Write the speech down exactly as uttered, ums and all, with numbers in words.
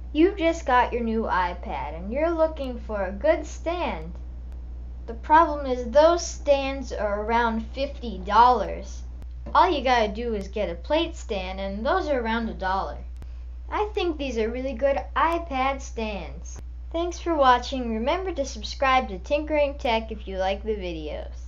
You just got your new iPad and you're looking for a good stand. The problem is those stands are around fifty dollars. All you gotta do is get a plate stand and those are around a dollar. I think these are really good iPad stands. Thanks for watching. Remember to subscribe to Tinkering Tech if you like the videos.